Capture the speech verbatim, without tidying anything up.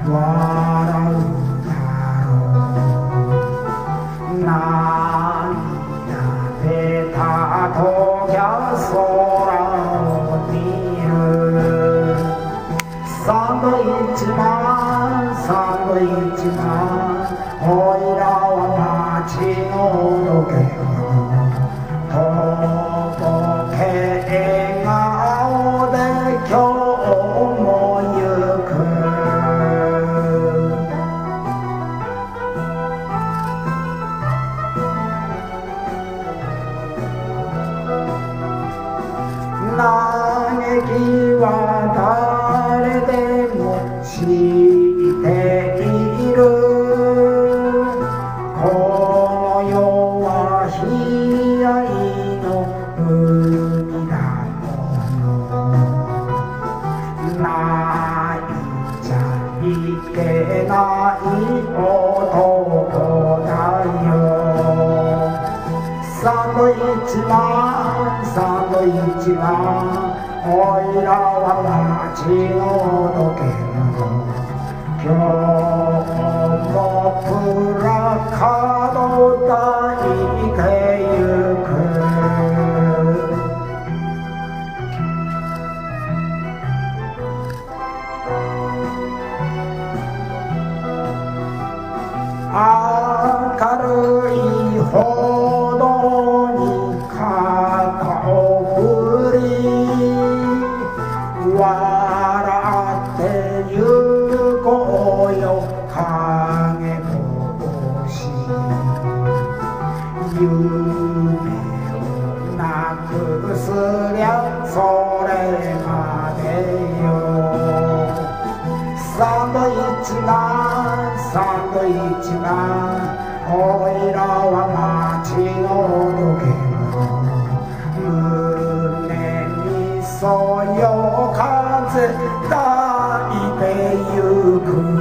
笑うだろう涙出た時は空を見るサンドイッチマンサンドイッチマンおいらは街の時計とぼけ笑顔で今日も行く嘆きは誰でも知っているこの世は悲哀の海だもの泣いちゃいけない男だよサンドイッチマンサンドイッチマンおいらは街の時計今日もプラカード抱いてゆく明るいほどに肩を振り笑ってゆこうよ影帽子夢をなくすりゃそれまでよサンドイッチマンサンドイッチマンおいらは街の時計胸にそよ風抱いてゆく